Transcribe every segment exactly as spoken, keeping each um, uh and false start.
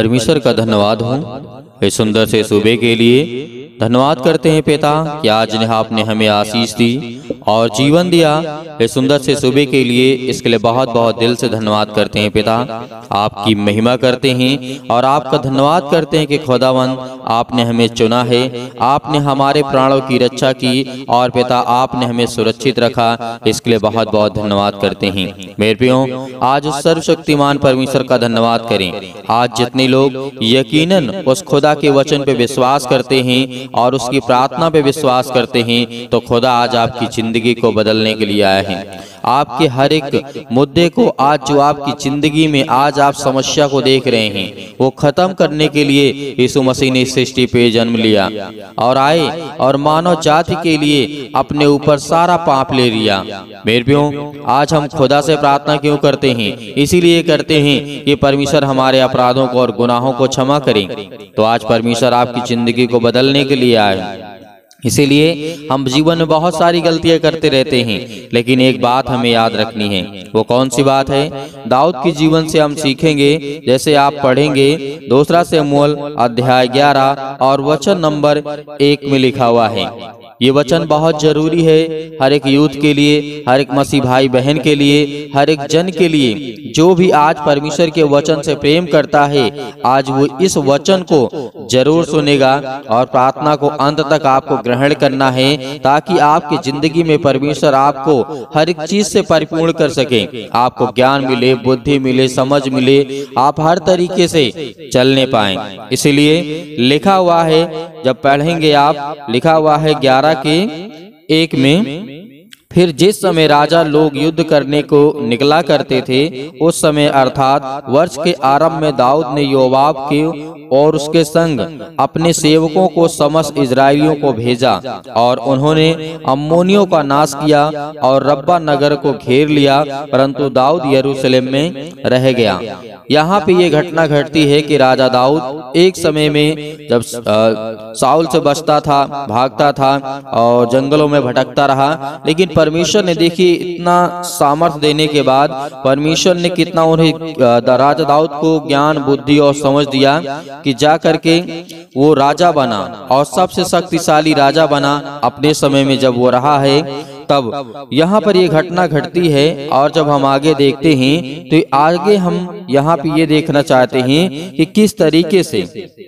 परमेश्वर का धन्यवाद हो इस सुंदर से सुबह के लिए। धन्यवाद करते हैं पिता कि आज ने आपने हमें आशीष दी और जीवन दिया। इस सुंदर से सुबह के लिए इसके लिए बहुत बहुत दिल से धन्यवाद करते हैं पिता। आपकी महिमा करते हैं और आपका धन्यवाद करते हैं कि खुदावन आपने हमें चुना है, आपने हमारे प्राणों की रक्षा की और पिता आपने हमें सुरक्षित रखा। इसके लिए बहुत बहुत धन्यवाद करते हैं। मेरे प्रियो, आज उस सर्वशक्तिमान परमेश्वर का धन्यवाद करें। आज जितने लोग यकीनन उस खुदा के वचन पे विश्वास करते हैं और उसकी प्रार्थना पे विश्वास करते हैं, तो खुदा आज आपकी जिंदगी को बदलने के लिए आया है। आपके हर एक मुद्दे को आज जो आपकी जिंदगी में आज आप समस्या को देख रहे हैं, वो खत्म करने के लिए यीशु मसीह ने सृष्टि पे जन्म लिया और आए और मानव जाति के लिए अपने ऊपर सारा पाप ले लिया। मेरे प्रियो, आज हम खुदा से प्रार्थना क्यों करते हैं? इसीलिए करते हैं कि परमेश्वर हमारे अपराधों को और गुनाहों को क्षमा करें। तो आज परमेश्वर आपकी जिंदगी को बदलने के लिए आए। इसीलिए हम जीवन में बहुत सारी गलतियां करते रहते हैं, लेकिन एक बात हमें याद रखनी है। वो कौन सी बात है? दाऊद के जीवन से हम सीखेंगे। जैसे आप पढ़ेंगे दूसरा शमूएल अध्याय ग्यारह और वचन नंबर एक में लिखा हुआ है। ये वचन बहुत जरूरी है हर एक यूथ के लिए, हर एक मसीह भाई बहन के लिए, हर एक जन के लिए जो भी आज परमेश्वर के वचन से प्रेम करता है। आज वो इस वचन को जरूर सुनेगा और प्रार्थना को अंत तक आपको ग्रहण करना है, ताकि आपकी जिंदगी में परमेश्वर आपको हर एक चीज से परिपूर्ण कर सके। आपको ज्ञान मिले, बुद्धि मिले, समझ मिले, आप हर तरीके से चलने पाएं। इसीलिए लिखा हुआ है, जब पढ़ेंगे आप, लिखा हुआ है ग्यारह के एक में, फिर जिस समय राजा लोग युद्ध करने को निकला करते थे, उस समय अर्थात वर्ष के आरंभ में दाऊद ने योआब के और उसके संग अपने सेवकों को समस्त इजराइलियों को भेजा और उन्होंने अम्मोनियों का नाश किया और रब्बा नगर को घेर लिया, परंतु दाऊद यरूशलेम में रह गया। यहाँ पे ये घटना घटती है कि राजा दाऊद एक समय में जब साउल से बचता था, भागता था और जंगलों में भटकता रहा, लेकिन परमेश्वर ने देखिए इतना सामर्थ्य देने के बाद परमेश्वर ने कितना उन्हें राजा दाऊद को ज्ञान, बुद्धि और समझ दिया कि जा करके वो राजा बना और सबसे शक्तिशाली राजा बना अपने समय में जब वो रहा है। तब यहाँ पर ये घटना घटती है और जब हम आगे देखते हैं तो आगे हम यहाँ पे ये देखना चाहते हैं कि किस तरीके से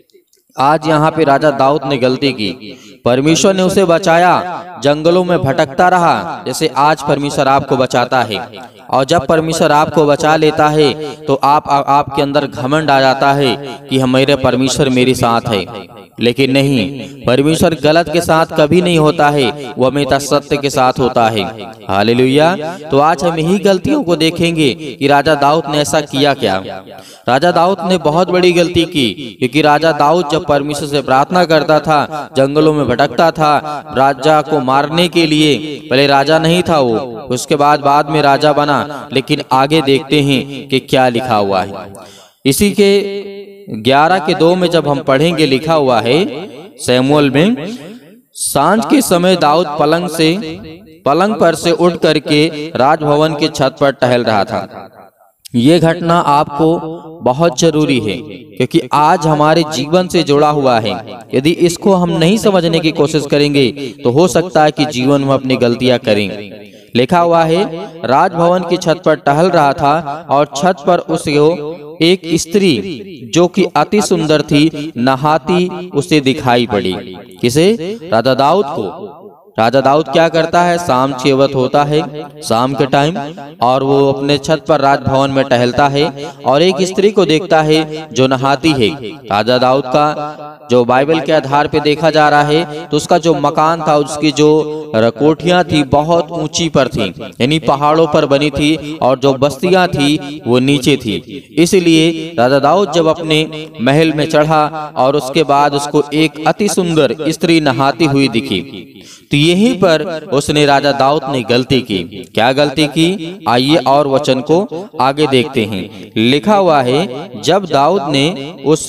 आज यहाँ पे राजा दाऊद ने गलती की। परमेश्वर ने उसे बचाया, जंगलों में भटकता रहा, जैसे आज परमेश्वर आपको बचाता है। और जब परमेश्वर आपको बचा लेता है तो आप आ, आपके अंदर घमंड आ जाता है कि हमारे परमेश्वर मेरे साथ है। लेकिन नहीं, परमेश्वर गलत के साथ कभी नहीं होता है, वो हमेशा सत्य के साथ होता है। हालेलुया। तो आज हम यही गलतियों को देखेंगे कि राजा दाऊद ने ऐसा किया क्या। राजा दाऊद ने बहुत बड़ी गलती की, क्योंकि राजा दाऊद जब परमेश्वर से प्रार्थना करता था, जंगलों में भटकता था राजा को मारने के लिए। पहले राजा नहीं था वो, उसके बाद बाद में राजा बना। लेकिन आगे देखते हैं कि क्या लिखा हुआ है। इसी के ग्यारह के दो में जब हम पढ़ेंगे, लिखा हुआ है शमूएल में, सांझ के समय दाऊद पलंग से पलंग पर से उठ करके राजभवन के छत पर टहल रहा था। ये घटना आपको बहुत जरूरी है, क्योंकि आज हमारे जीवन से जुड़ा हुआ है। यदि इसको हम नहीं समझने की कोशिश करेंगे तो हो सकता है कि जीवन में अपनी गलतियां करें। लिखा हुआ है, राजभवन की छत पर टहल रहा था और छत पर उसको एक स्त्री जो कि अति सुंदर थी नहाती उसे दिखाई पड़ी। किसे? राजा दाऊद को। राजा दाऊद क्या करता है? शाम छह वक्त होता है, शाम के टाइम, और वो अपने छत पर राजभवन में टहलता है और एक स्त्री को देखता है जो नहाती है। राजा दाऊद का जो बाइबल के आधार पे देखा जा रहा है तो उसका जो मकान था, उसकी जो कोठियां थी बहुत ऊंची पर थी, यानी पहाड़ों पर बनी थी, और जो बस्तियां थी वो नीचे थी। इसलिए राजा दाऊद जब अपने महल में चढ़ा और उसके बाद उसको एक अति सुंदर स्त्री नहाती हुई दिखी, तो यहीं पर उसने राजा दाऊद ने गलती की। क्या गलती की? आइए और वचन को आगे देखते हैं। लिखा हुआ है, जब दाऊद ने उस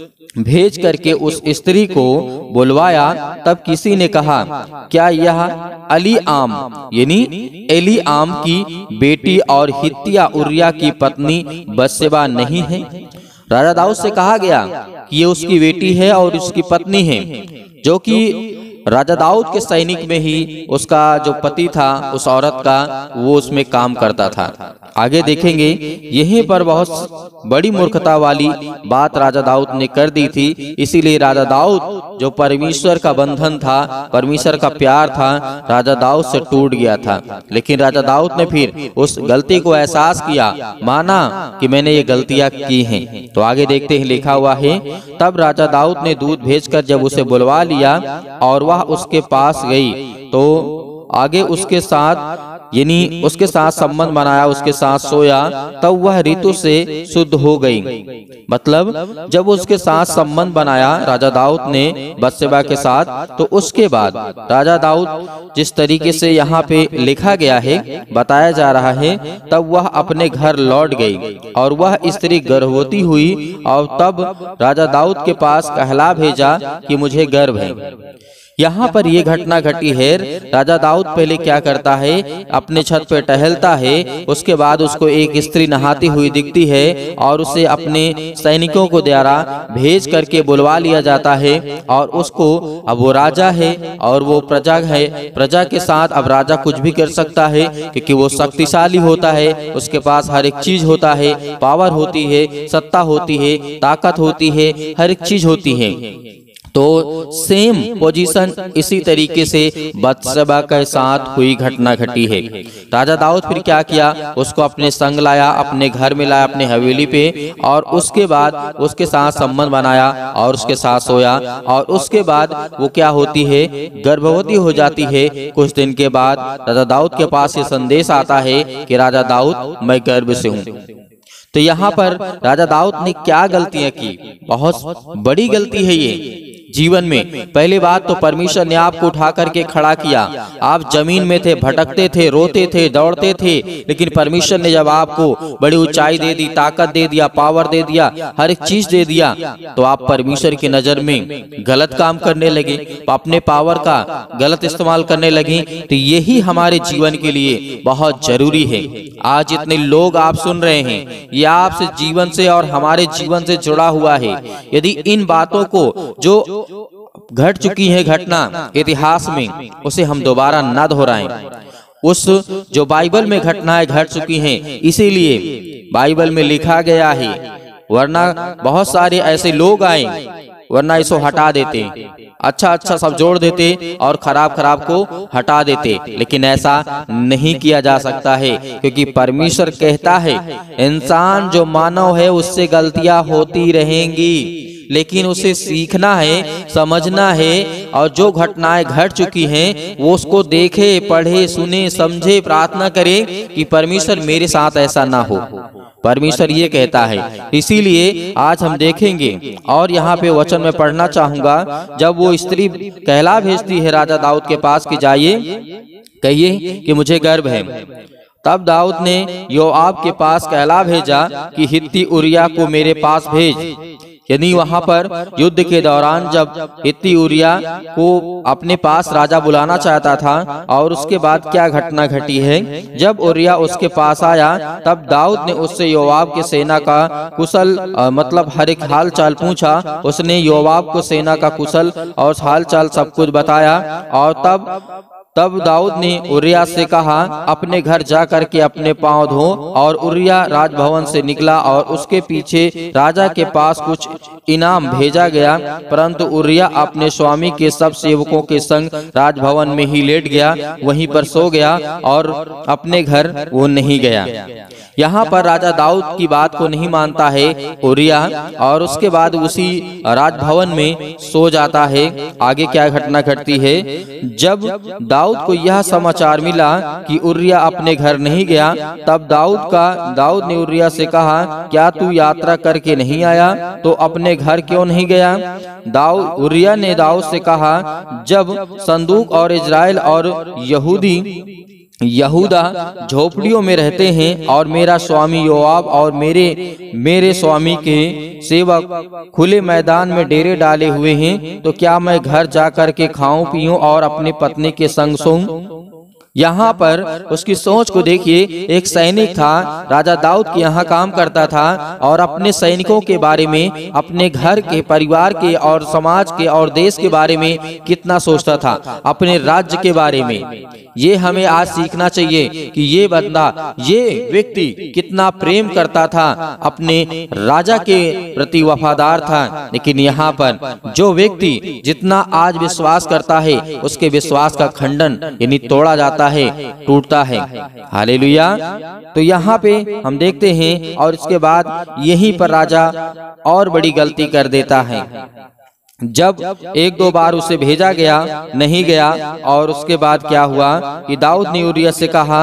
भेज करके उस स्त्री को बुलवाया, तब किसी ने कहा, क्या यह अली आम यानी एली आम की बेटी और हित्तिया उरिया की पत्नी बत्शेबा नहीं है? राजा दाऊद से कहा गया कि ये उसकी बेटी है और उसकी पत्नी है, जो कि राजा दाऊद के सैनिक में ही उसका जो पति था उस औरत का वो उसमें काम करता था। आगे देखेंगे यहीं पर बहुत बड़ी मूर्खता वाली बात राजा दाऊद ने कर दी थी। इसीलिए राजा दाऊद जो परमेश्वर का बंधन था, परमेश्वर का प्यार था, राजा दाऊद से टूट गया था। लेकिन राजा दाऊद ने फिर उस गलती को एहसास किया, माना कि मैंने ये गलतियां की हैं। तो आगे देखते हैं, लिखा हुआ है, तब राजा दाऊद ने दूत भेजकर जब उसे बुलवा लिया और वह उसके पास गई, तो आगे उसके साथ यानी उसके साथ संबंध बनाया, उसके साथ सोया, तब वह ऋतु से शुद्ध हो गई। मतलब जब उसके साथ संबंध बनाया राजा दाऊद ने बत्शेबा के साथ, तो उसके बाद राजा दाऊद जिस तरीके से यहाँ पे लिखा गया है, बताया जा रहा है, तब वह अपने घर लौट गई और वह स्त्री गर्भवती हुई और तब राजा दाऊद के पास कहला भेजा कि मुझे गर्भ है। यहाँ पर ये घटना घटी है। राजा दाऊद पहले क्या करता है, अपने छत पे टहलता है, उसके बाद उसको एक स्त्री नहाती हुई दिखती है और उसे अपने सैनिकों को द्वारा भेज करके बुलवा लिया जाता है। और उसको, अब वो राजा है और वो प्रजा है, प्रजा के साथ अब राजा कुछ भी कर सकता है क्योंकि वो शक्तिशाली होता है, उसके पास हर एक चीज होता है, पावर होती है, सत्ता होती है, ताकत होती है, हर एक चीज होती है। तो सेम पोजीशन इसी तरीके से बत्शेबा के साथ हुई घटना घटी है। राजा दाऊद फिर क्या किया, उसको अपने संग लाया, अपने घर में लाया, अपने हवेली पे, और उसके बाद उसके साथ संबंध बनाया और उसके साथ सोया। और उसके बाद वो क्या होती है, गर्भवती हो जाती है। कुछ दिन के बाद राजा दाऊद के पास ये संदेश आता है कि राजा दाऊद, मैं गर्भ से हूँ। तो यहाँ पर राजा दाऊद ने क्या गलतियां की, बहुत बड़ी गलती है ये जीवन में। पहली बात तो परमेश्वर ने आपको उठा करके खड़ा किया, आप जमीन में थे, भटकते थे, रोते थे, दौड़ते थे, लेकिन परमेश्वर ने जब आपको बड़ी ऊंचाई दे दी, ताकत दे दिया, पावर दे दिया, हर एक चीज दे दिया, तो आप परमेश्वर की नजर में गलत काम करने लगे, अपने पावर का गलत इस्तेमाल करने लगे। तो यही हमारे जीवन के लिए बहुत जरूरी है। आज जितने लोग आप सुन रहे हैं, ये आपसे जीवन से और हमारे जीवन से जुड़ा हुआ है। यदि इन बातों को जो घट चुकी है घटना इतिहास में, उसे हम दोबारा न दोहराएं। उस जो बाइबल में घटनाएं घट चुकी हैं, इसीलिए बाइबल में लिखा गया है, वरना बहुत सारे ऐसे लोग आए, वरना इसको हटा देते, अच्छा अच्छा सब जोड़ देते और खराब खराब को हटा देते। लेकिन ऐसा नहीं किया जा सकता है, क्योंकि परमेश्वर कहता है इंसान जो मानव है उससे गलतियां होती रहेंगी, लेकिन उसे सीखना है, समझना है, और जो घटनाएं घट चुकी हैं वो उसको देखे, पढ़े, सुने, समझे, प्रार्थना करे कि परमेश्वर मेरे साथ ऐसा ना हो। परमेश्वर ये कहता है। इसीलिए आज हम देखेंगे, और यहाँ पे वचन में पढ़ना चाहूंगा, जब वो स्त्री कहला भेजती है राजा दाऊद के पास कि जाइए कहिए कि मुझे गर्भ है, तब दाऊद ने योआब के पास कहला भेजा कि हित्ती उरिया को मेरे पास भेज। यानी वहां पर युद्ध के दौरान जब हित्ती उरिया को अपने पास राजा बुलाना चाहता था, और उसके बाद क्या घटना घटी है, जब उरिया उसके पास आया तब दाऊद ने उससे योआब के सेना का कुशल आ, मतलब हर एक हाल चाल पूछा। उसने योआब को सेना का कुशल और हाल चाल सब कुछ बताया। और तब तब दाऊद ने उरिया से कहा, अपने घर जा करके अपने पांव धो। और उरिया राजभवन से निकला और उसके पीछे राजा के पास कुछ इनाम भेजा गया, परंतु उरिया अपने स्वामी के सब सेवकों के संग राजभवन में ही लेट गया, वहीं पर सो गया और अपने घर वो नहीं गया। यहाँ पर राजा दाऊद की बात को नहीं मानता है उरिया, और उसके बाद उसी राजभवन में सो जाता है। आगे क्या घटना घटती है, जब दाऊद को यह समाचार मिला कि उरिया अपने घर नहीं गया, तब दाऊद का दाऊद ने उरिया से कहा, क्या तू यात्रा करके नहीं आया, तो अपने घर क्यों नहीं गया? दाऊद उरिया ने दाऊद से कहा, जब संदूक और इजराइल और यहूदी यहूदा झोपड़ियों में रहते हैं और मेरा स्वामी योआब और मेरे मेरे स्वामी के सेवक खुले मैदान में डेरे डाले हुए हैं, तो क्या मैं घर जाकर के खाऊं पीऊं और अपनी पत्नी के संग सोऊं? यहाँ पर उसकी सोच को देखिए। एक सैनिक था, राजा दाऊद के यहाँ काम करता था और अपने सैनिकों के बारे में, अपने घर के, परिवार के और समाज के और देश के बारे में कितना सोचता था, अपने राज्य के बारे में। ये हमें आज सीखना चाहिए कि ये बंदा, ये व्यक्ति कितना प्रेम करता था, अपने राजा के प्रति वफादार था। लेकिन यहाँ पर जो व्यक्ति जितना आज विश्वास करता है, उसके विश्वास का खंडन यानी तोड़ा जाता है, टूटता है। हालेलुया। तो यहाँ पे हम देखते हैं और इसके बाद यहीं पर राजा और बड़ी गलती कर देता है। जब एक दो बार उसे भेजा गया, नहीं गया, और उसके बाद क्या हुआ कि दाऊद ने उरिय्याह से कहा,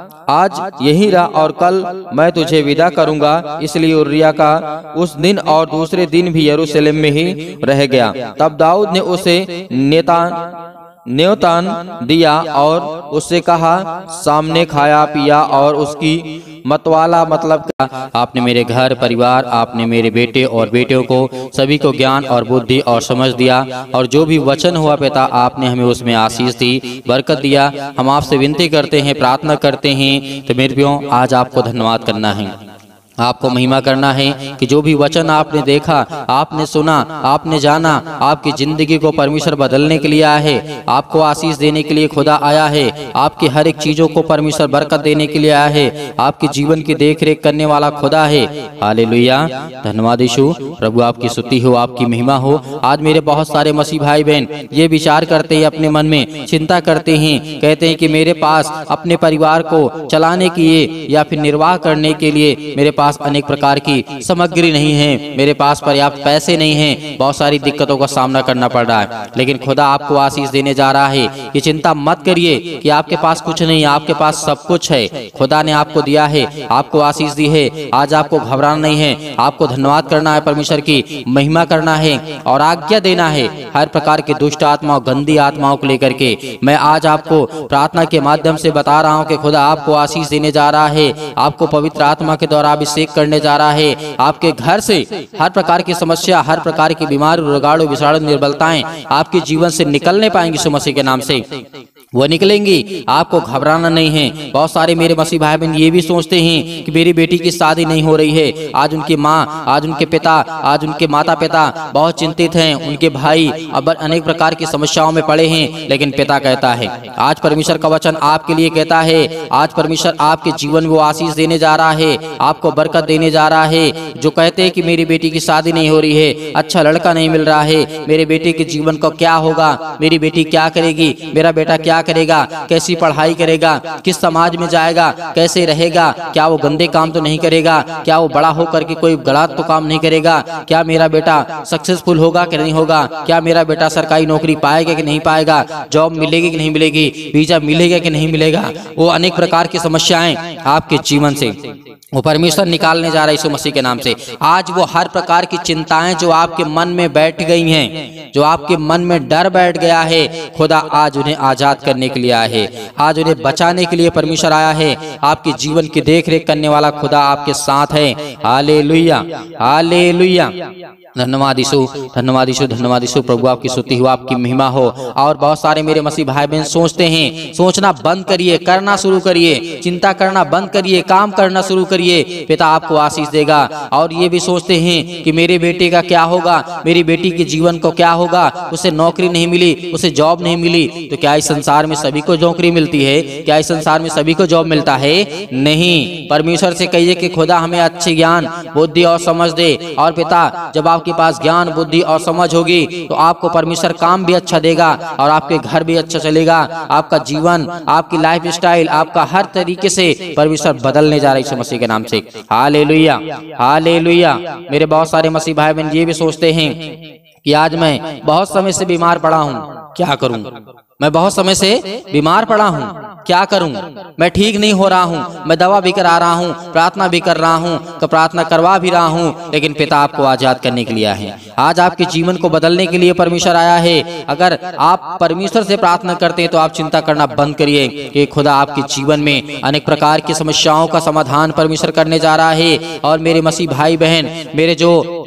आज यही रहा और कल मैं तुझे विदा करूंगा। इसलिए उरिय्याह का उस दिन और दूसरे दिन भी यरूशलेम में ही रह गया। तब दाऊद ने उसे नेतान न्योतान दिया और उससे कहा, सामने खाया पिया और उसकी मतवाला मतलब क्या, आपने मेरे घर परिवार, आपने मेरे बेटे और बेटियों को सभी को ज्ञान और बुद्धि और समझ दिया, और जो भी वचन हुआ पिता आपने हमें उसमें आशीष दी, बरकत दिया। हम आपसे विनती करते हैं, प्रार्थना करते हैं। तो मेरे प्रियो, आज आपको धन्यवाद करना है, आपको महिमा करना है कि जो भी वचन आपने देखा, आपने सुना, आपने जाना, आपकी जिंदगी को परमेश्वर बदलने के लिए आया है, आपको आशीष देने के लिए खुदा आया है, आपकी हर एक चीजों को परमेश्वर बरकत देने के लिए आया है, आपके जीवन की देख रेख करने वाला खुदा है। हालेलुया। धन्यवाद यीशु। प्रभु आपकी स्तुति हो, आपकी महिमा हो। आज मेरे बहुत सारे मसीह भाई बहन ये विचार करते हैं, अपने मन में चिंता करते हैं, कहते हैं कि मेरे पास अपने परिवार को चलाने के लिए या फिर निर्वाह करने के लिए मेरे पास अनेक प्रकार की सामग्री नहीं है, मेरे पास पर्याप्त पैसे नहीं हैं, बहुत सारी दिक्कतों का सामना करना पड़ रहा है। लेकिन खुदा आपको आशीष देने जा रहा है। ये चिंता मत करिए कि आपके पास कुछ नहीं, आपके पास सब कुछ है। खुदा ने आपको दिया है, आपको आशीष दी है। आज आपको घबराना नहीं है, आपको धन्यवाद करना है, परमेश्वर की महिमा करना है और आज्ञा देना है। हर प्रकार की दुष्ट आत्माओं, गंदी आत्माओं को लेकर के मैं आज आपको प्रार्थना के माध्यम से बता रहा हूँ कि खुदा आपको आशीष देने जा रहा है, आपको पवित्र आत्मा के द्वारा अभिषेक करने जा रहा है। आपके घर से हर प्रकार की समस्या, हर प्रकार की बीमारी, रोगाणु, विषाणु, निर्बलताएं आपके जीवन से निकलने पाएंगी यीशु मसीह के नाम से, वो निकलेंगी। आपको घबराना नहीं है। बहुत सारे मेरे मसीह भाई बहन ये भी सोचते हैं कि मेरी बेटी की शादी नहीं हो रही है। आज उनकी माँ, आज उनके पिता, आज उनके माता पिता बहुत चिंतित हैं, उनके भाई अब अनेक प्रकार की समस्याओं में पड़े हैं। लेकिन पिता कहता है, आज परमेश्वर का वचन आपके लिए कहता है, आज परमेश्वर आपके जीवन में वो आशीष देने जा रहा है, आपको बरकत देने जा रहा है। जो कहते हैं कि मेरी बेटी की शादी नहीं हो रही है, अच्छा लड़का नहीं मिल रहा है, मेरे बेटे के जीवन को क्या होगा, मेरी बेटी क्या करेगी, मेरा बेटा क्या करेगा, कैसी पढ़ाई करेगा, किस समाज में जाएगा, कैसे रहेगा, क्या वो गंदे काम तो नहीं करेगा, क्या वो बड़ा होकर के कोई गलत तो काम नहीं करेगा, क्या मेरा बेटा सक्सेसफुल होगा कि नहीं होगा, क्या मेरा बेटा सरकारी नौकरी पाएगा कि नहीं पाएगा, जॉब मिलेगी कि नहीं मिलेगी, वीजा मिलेगा कि नहीं मिलेगा। वो अनेक प्रकार की समस्याएं आपके जीवन से वो परमेश्वर निकालने जा रहा है यीशु मसीह के नाम से। आज वो हर प्रकार की चिंताएं जो आपके मन में बैठ गई हैं, जो आपके मन में डर बैठ गया है, खुदा आज उन्हें आजाद करने के लिए आया है, आज उन्हें बचाने के लिए परमेश्वर आया है। आपके जीवन की देख रेख करने वाला खुदा आपके साथ है। Hallelujah, hallelujah. धन्यवाद यीशु, धन्यवाद यीशु, धन्यवाद यीशु। प्रभु आपकी स्तुति हो, आपकी महिमा हो। और बहुत सारे मेरे मसीह भाई बहन सोचते हैं, सोचना बंद करिए, करना शुरू करिए, चिंता करना बंद करिए, काम करना शुरू करिए, पिता आपको आशीष देगा। और ये भी सोचते हैं कि मेरे बेटे का क्या होगा, मेरी बेटी के जीवन को क्या होगा, उसे नौकरी नहीं मिली, उसे जॉब नहीं मिली। तो क्या इस संसार में सभी को नौकरी मिलती है? क्या इस संसार में सभी को जॉब मिलता है? नहीं। परमेश्वर से कहिए कि खुदा हमें अच्छे ज्ञान, बुद्धि और समझ दे। और पिता, जब आपके पास ज्ञान, बुद्धि और समझ होगी तो आपको परमेश्वर काम भी अच्छा देगा और आपके घर भी अच्छा चलेगा। आपका जीवन, आपकी लाइफ स्टाइल, आपका हर तरीके से परमेश्वर बदलने जा रहा है यीशु मसीह के नाम से। Hallelujah, hallelujah. मेरे बहुत सारे मसीह भाई बहन ये भी सोचते हैं कि आज मैं बहुत समय से बीमार पड़ा हूँ, क्या करूं? मैं बहुत समय से बीमार पड़ा हूँ, क्या करूं? मैं ठीक नहीं हो रहा हूँ, मैं दवा भी करा रहा हूँ, प्रार्थना भी कर रहा हूँ, तो प्रार्थना करवा भी रहा हूँ, लेकिन पिता आपको आजाद करने के लिए आया है। आज आपके जीवन को बदलने के लिए परमेश्वर आया है। अगर आप परमेश्वर से प्रार्थना करते हैं तो आप चिंता करना बंद करिए कि खुदा आपके जीवन में अनेक प्रकार की समस्याओं का समाधान परमेश्वर करने जा रहा है। और मेरे मसीह भाई बहन, मेरे जो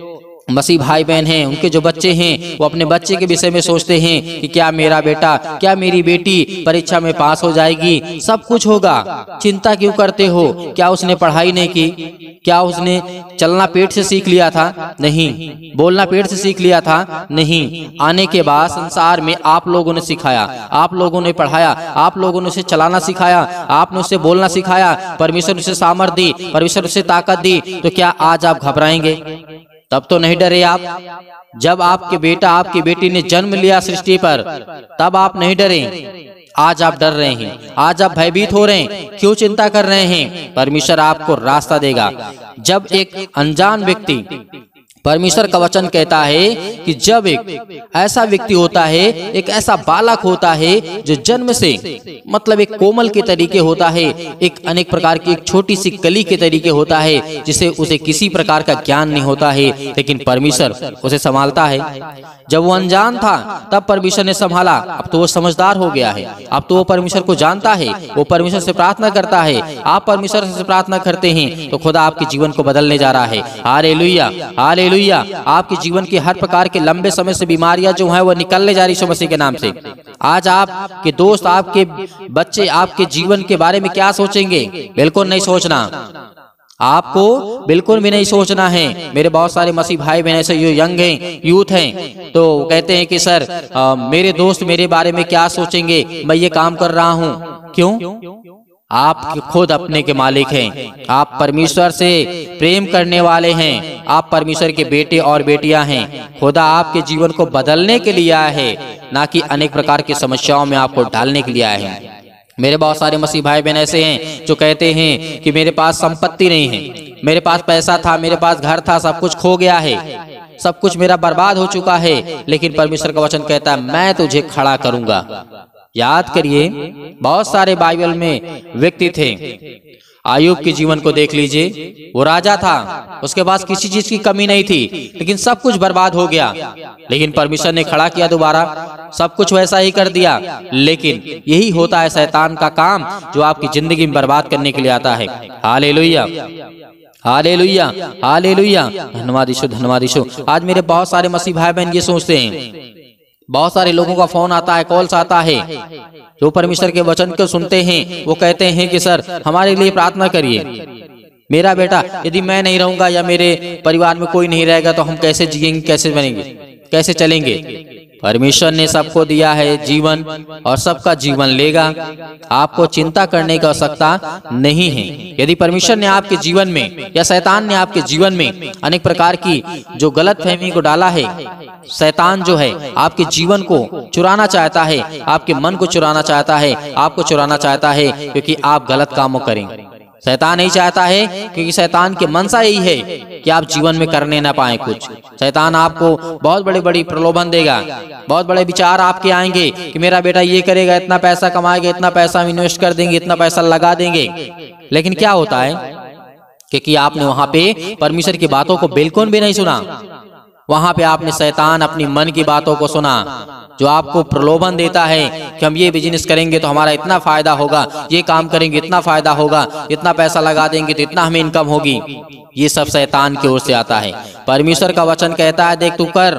मसीह भाई बहन हैं, उनके जो बच्चे हैं वो अपने बच्चे के विषय में सोचते हैं कि क्या मेरा बेटा, क्या मेरी बेटी परीक्षा में पास हो जाएगी, सब कुछ होगा। चिंता क्यों करते हो? क्या उसने पढ़ाई नहीं की? क्या उसने चलना पेट से सीख लिया था? नहीं। बोलना पेट से सीख लिया था? नहीं। आने के बाद संसार में आप लोगों ने सिखाया, आप लोगों ने पढ़ाया, आप लोगों ने उसे चलाना सिखाया, आपने उसे बोलना सिखाया, परमेश्वर उसे सामर्थ दी, परमेश्वर उसे ताकत दी, तो क्या आज आप घबराएंगे? तब तो नहीं डरे आप। जब आपके बेटा आपकी बेटी ने जन्म लिया सृष्टि पर, तब आप नहीं डरे। आज आप डर रहे हैं, आज आप भयभीत हो रहे हैं। क्यों चिंता कर रहे हैं? परमेश्वर आपको रास्ता देगा। जब एक अनजान व्यक्ति, परमेश्वर का वचन कहता है कि जब एक ऐसा व्यक्ति होता है, एक ऐसा बालक होता है जो जन्म से मतलब एक कोमल के तरीके होता है, एक अनेक प्रकार की एक छोटी सी कली के तरीके होता है, जिसे उसे किसी प्रकार का ज्ञान नहीं होता है, लेकिन परमेश्वर उसे संभालता है। जब वो अनजान था तब परमेश्वर ने संभाला, अब तो वो समझदार हो गया है, अब तो वो परमेश्वर को जानता है, वो परमेश्वर से प्रार्थना करता है। आप परमेश्वर से प्रार्थना करते हैं तो खुदा आपके जीवन को बदलने जा रहा है। Hallelujah, hallelujah. आपके जीवन की हर प्रकार के लंबे समय से बीमारियां जो है वो निकलने जा रही यीशु मसीह के नाम से। आज आपके दोस्त, आपके बच्चे आपके जीवन के बारे में क्या सोचेंगे? बिल्कुल नहीं सोचना, आपको बिल्कुल भी नहीं सोचना है। मेरे बहुत सारे मसीह भाई बहन ऐसे जो यंग हैं, यूथ हैं, तो कहते हैं कि सर आ, मेरे दोस्त मेरे बारे में क्या सोचेंगे, मैं ये काम कर रहा हूँ। क्यों? आप खुद अपने के मालिक हैं, आप परमेश्वर से प्रेम करने वाले हैं, आप परमेश्वर के बेटे और बेटियां हैं। खुदा आपके जीवन को बदलने के लिए आया है, ना कि अनेक प्रकार की समस्याओं में आपको डालने के लिए आया है। मेरे बहुत सारे मसीह भाई बहन ऐसे हैं जो कहते हैं कि मेरे पास संपत्ति नहीं है, मेरे पास पैसा था, मेरे पास घर था, सब कुछ खो गया है, सब कुछ मेरा बर्बाद हो चुका है, लेकिन परमेश्वर का वचन कहता है मैं तुझे खड़ा करूंगा। याद करिए, बहुत सारे बाइबल में व्यक्ति थे। आयुब के जीवन को देख लीजिए, वो राजा था, उसके पास किसी चीज की कमी नहीं थी, लेकिन सब कुछ बर्बाद हो गया, लेकिन परमेश्वर ने खड़ा किया दोबारा, सब कुछ वैसा ही कर दिया। लेकिन यही होता है शैतान का काम, जो आपकी जिंदगी में बर्बाद करने के लिए आता है। Hallelujah, hallelujah, hallelujah. धन्यवाद यीशु, धन्यवाद यीशु। आज मेरे बहुत सारे मसीह भाई बहन ये सोचते हैं, बहुत सारे लोगों का फोन आता है, कॉल्स आता है, जो परमेश्वर के वचन को सुनते हैं, वो कहते हैं कि सर हमारे लिए प्रार्थना करिए। मेरा बेटा, यदि मैं नहीं रहूंगा या मेरे परिवार में कोई नहीं रहेगा तो हम कैसे जिएंगे, कैसे बनेंगे, कैसे चलेंगे? परमेश्वर ने सबको दिया है जीवन और सबका जीवन लेगा। आपको चिंता करने की आवश्यकता नहीं है। यदि परमेश्वर ने आपके जीवन में या शैतान ने आपके जीवन में अनेक प्रकार की जो गलत फहमी को डाला है, शैतान जो है आपके जीवन को चुराना चाहता है, आपके मन को चुराना चाहता है, आपको चुराना चाहता है, क्योंकि आप गलत कामों करें। शैतान नहीं चाहता है, क्योंकि शैतान की मनसा यही है कि आप जीवन में करने ना पाए कुछ। शैतान आपको बहुत बड़े बड़ी प्रलोभन देगा, बहुत बड़े विचार आपके आएंगे कि मेरा बेटा ये करेगा, इतना पैसा कमाएगा, इतना पैसा हम इन्वेस्ट कर देंगे, इतना पैसा लगा देंगे। लेकिन क्या होता है, क्योंकि आपने वहां पे परमेश्वर की बातों को बिल्कुल भी नहीं सुना, वहां पे आपने शैतान अपनी मन की बातों को सुना, जो आपको प्रलोभन देता है कि हम ये बिजनेस करेंगे तो हमारा इतना फायदा होगा, ये काम करेंगे इतना फायदा होगा, इतना पैसा लगा देंगे तो इतना हमें इनकम होगी। ये सब शैतान की ओर से आता है। परमेश्वर का वचन कहता है, देख तू कर,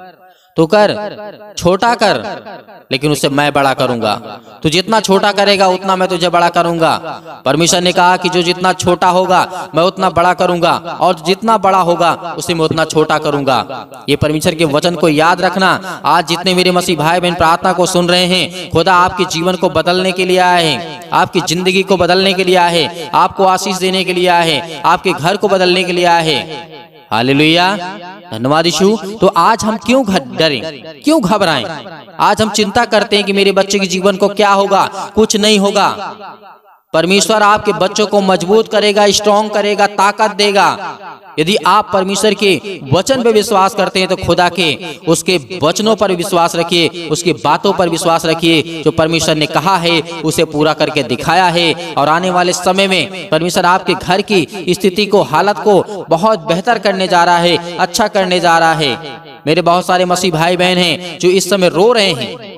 तू कर, छोटा कर, लेकिन उसे मैं बड़ा करूंगा। तू जितना छोटा करेगा उतना मैं तुझे बड़ा करूंगा। परमेश्वर ने कहा कि जो जितना छोटा होगा मैं उतना बड़ा करूंगा, और जितना बड़ा होगा उसे मैं उतना छोटा करूंगा। ये परमेश्वर के वचन को याद रखना। आज जितने मेरे मसीह भाई बहन प्रार्थना को सुन रहे हैं, खुदा आपके जीवन को बदलने के लिए आए हैं, आपकी जिंदगी को बदलने के लिए आए हैं, आपको आशीष देने के लिए आए हैं, आपके घर को बदलने के लिए आए हैं। हालेलुया, धन्यवाद यीशु। तो आज हम क्यों डरें, क्यों घबराएं? आज हम चिंता करते हैं कि मेरे बच्चे के जीवन को क्या होगा, कुछ नहीं होगा। परमेश्वर आपके बच्चों को मजबूत करेगा, स्ट्रॉन्ग करेगा, ताकत देगा। यदि आप परमेश्वर के वचन पे विश्वास करते हैं तो खुदा के उसके वचनों पर विश्वास रखिए, उसकी बातों पर विश्वास रखिए। जो परमेश्वर ने कहा है उसे पूरा करके दिखाया है, और आने वाले समय में परमेश्वर आपके घर की स्थिति को, हालत को बहुत बेहतर करने जा रहा है, अच्छा करने जा रहा है। मेरे बहुत सारे मसीह भाई बहन हैं जो इस समय रो रहे हैं,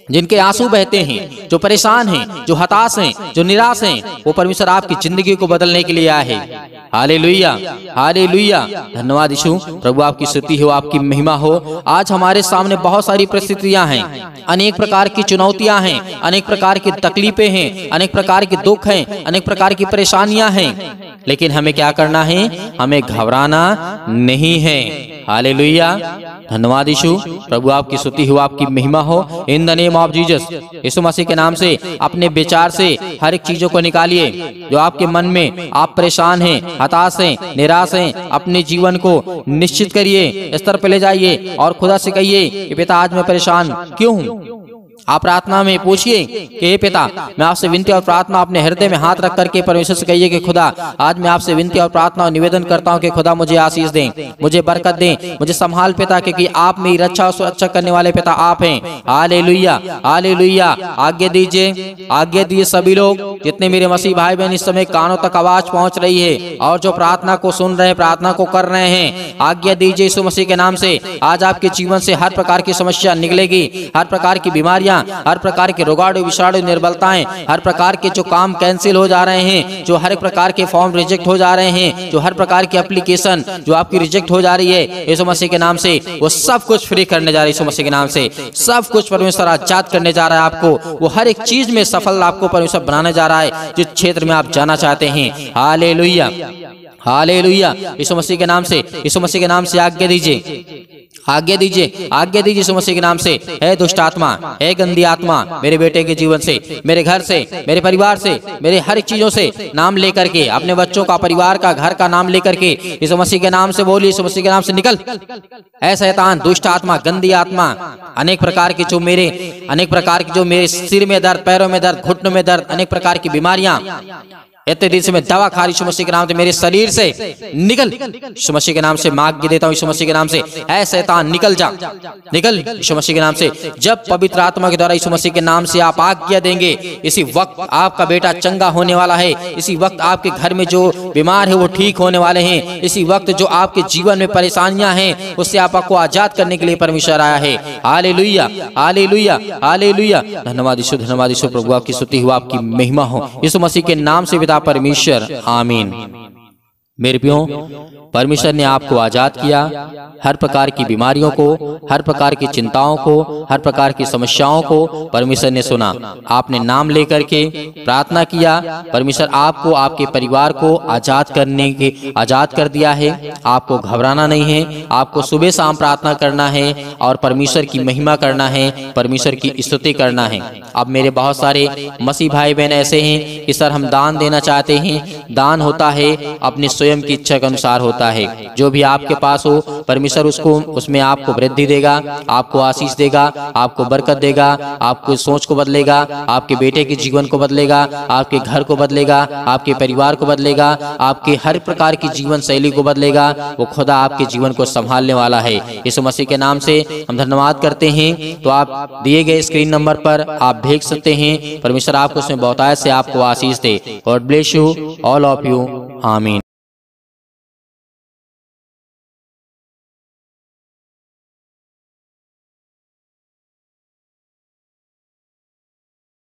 जिनके आंसू बहते हैं, जो परेशान हैं, जो हताश हैं, जो निराश हैं, वो परमेश्वर आपकी जिंदगी को बदलने के लिए आए हैं। Hallelujah, hallelujah. धन्यवाद यीशु। प्रभु आपकी स्तुति हो, आपकी महिमा हो। आज हमारे सामने बहुत सारी परिस्थितियां हैं, अनेक प्रकार की चुनौतियां हैं, अनेक प्रकार की तकलीफें हैं, अनेक प्रकार के दुख हैं, अनेक प्रकार की परेशानियां हैं, लेकिन हमें क्या करना है? हमें घबराना नहीं है। हालेलुया। धन्यवाद यीशु। प्रभु आपकी स्तुति हो, आपकी महिमा हो। In the name of Jesus, Yeshu Masih के नाम से अपने विचार से हर एक चीजों को निकालिए जो आपके मन में आप परेशान हैं, हताश हैं, निराश हैं। अपने जीवन को निश्चित करिए, स्तर पर ले जाइए और खुदा से कहिए कि पिता आज मैं परेशान क्यों हूँ। आप प्रार्थना में पूछिए कि हे पिता, मैं आपसे विनती और प्रार्थना अपने हृदय में हाथ रख करके परमेश्वर से कहिए कि खुदा आज मैं आपसे विनती और प्रार्थना और निवेदन करता हूं कि खुदा मुझे आशीष दें, मुझे बरकत दें, मुझे संभाल पिता, क्योंकि आप मेरी रक्षा और सुरक्षा करने वाले पिता आप हैं। Hallelujah, hallelujah. आज्ञा दीजिए, आज्ञा दीजिए सभी लोग जितने मेरे मसीह भाई बहन इस समय कानों तक आवाज पहुंच रही है और जो प्रार्थना को सुन रहे हैं, प्रार्थना को कर रहे हैं, आज्ञा दीजिए यीशु मसीह के नाम से आज आपके जीवन से हर प्रकार की समस्या निकलेगी, हर प्रकार की बीमारियां, हर प्रकार के रोगाणु विषाणु निर्बलताएं, हर प्रकार के जो काम कैंसिल हो जा रहे हैं, जो हर प्रकार के फॉर्म रिजेक्ट हो जा रहे हैं, जो हर प्रकार की एप्लीकेशन जो आपकी रिजेक्ट हो जा रही है, यीशु मसीह के नाम से वो सब कुछ फ्री करने जा रही है। यीशु मसीह के नाम से सब कुछ परमेश्वर आजाद करने जा रहा है आपको। वो हर एक चीज में सफल आपको परमेश्वर बनाने जा रहा है जिस क्षेत्र में आप जाना चाहते हैं। Hallelujah, hallelujah. यीशु मसीह के नाम से, यीशु मसीह के नाम से आज्ञा दीजिए, आज्ञा दीजिए, आज्ञा दीजिए यीशु मसीह के नाम से। है दुष्ट आत्मा, है गंदी आत्मा मेरे बेटे के जीवन से, मेरे घर से, मेरे परिवार से, मेरे हर चीजों से नाम लेकर के, अपने बच्चों का, परिवार का, घर का नाम लेकर के यीशु मसीह के नाम से बोलिए, यीशु मसीह के नाम से निकल। ऐ शैतान, दुष्ट आत्मा, गंदी आत्मा, अनेक प्रकार की जो मेरे अनेक प्रकार की जो मेरे सिर में दर्द, पैरों में दर्द, घुटनों में दर्द, अनेक प्रकार की बीमारियां, इतने दिन से मैं दवा खा रही, यीशु मसीह के नाम से मेरे शरीर से निकल। यीशु मसीह के नाम से मांग देता हूँ, यीशु मसीह के नाम से ऐ शैतान निकल जा, निकल यीशु मसीह के नाम से। जब पवित्र आत्मा के द्वारा यीशु मसीह के नाम से आप आज्ञा देंगे, इसी वक्त आपका बेटा चंगा होने वाला है। इसी वक्त आपके घर में जो बीमार है वो ठीक होने वाले हैं। इसी वक्त जो आपके जीवन में परेशानियां हैं उससे आपको आजाद करने के लिए परमेश्वर आया है। Hallelujah, hallelujah, hallelujah. धन्यवाद यीशु, धन्यवाद यीशु। प्रभु आपकी स्तुति हो, आपकी महिमा हो, यीशु मसीह के नाम से पिता परमेश्वर, आमीन। मेरे प्रियो, परमेश्वर ने आपको आजाद किया हर प्रकार की बीमारियों को, हर प्रकार की चिंताओं को, हर प्रकार की समस्याओं को परमेश्वर ने सुना। आपने नाम लेकर के प्रार्थना किया, परमेश्वर आपको, आपके परिवार को आजाद करने के आजाद कर दिया है। आपको घबराना नहीं है, आपको सुबह शाम प्रार्थना करना है और परमेश्वर की महिमा करना है, परमेश्वर की स्तुति करना है। अब मेरे बहुत सारे मसीह भाई बहन ऐसे हैं कि सर हम दान देना चाहते हैं। दान होता है अपने स्वयं की इच्छा के अनुसार होता है। जो भी आपके पास हो परमेश्वर उसको उसमें आपको वृद्धि देगा, आपको आशीष देगा, आपको बरकत देगा, आपको सोच को बदलेगा, आपके बेटे के जीवन को बदलेगा, आपके घर को बदलेगा, आपके परिवार को बदलेगा, आपके हर प्रकार की जीवन शैली को बदलेगा। वो खुदा आपके जीवन को संभालने वाला है। यीशु मसीह के नाम से हम धन्यवाद करते हैं। तो आप दिए गए स्क्रीन नंबर पर आप भेज सकते हैं। परमेश्वर आपको उसमें बहुतायत से आपको आशीष दे। God bless you all of you, आमीन।